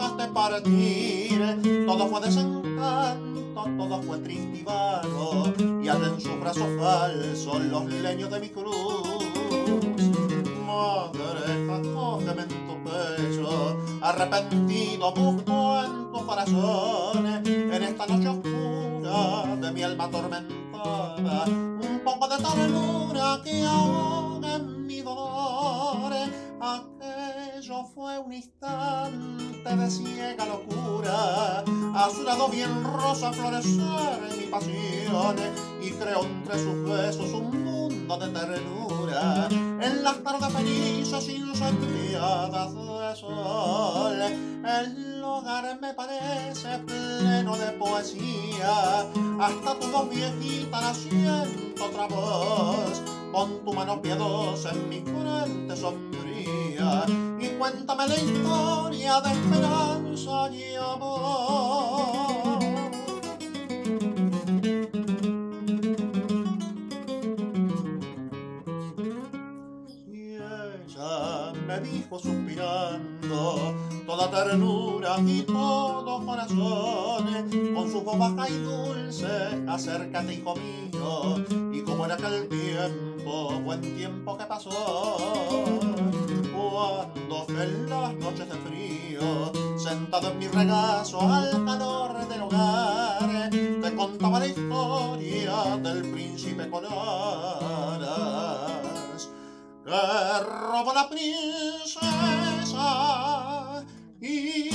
dejaste partir, todo fue desencanto, todo fue triste y vano, y arden en sus brazos falsos los leños de mi cruz. Madre, acógeme en tu pecho, arrepentido busco en tu corazón, en esta noche oscura de mi alma atormentada, un poco de ternura que ahoga en mi dolor. Aquello fue un instante de ciega locura, a su lado bien rosa florecer en mi pasión, y creo entre sus besos un mundo de ternura, en las tardes felices incendiadas de sol. El hogar me parece pleno de poesía, hasta tu voz viejita la siento otra voz, con tu mano piadosa en mi frente sombría, y cuéntame la historia de esperanza y amor. Y ella me dijo suspirando, toda ternura y todo corazón, con su voz baja y dulce, acércate, hijo mío, y como era aquel tiempo, buen tiempo que pasó, cuando en las noches de frío, sentado en mi regazo al calor del hogar, te contaba la historia del príncipe con alas, que robó la princesa y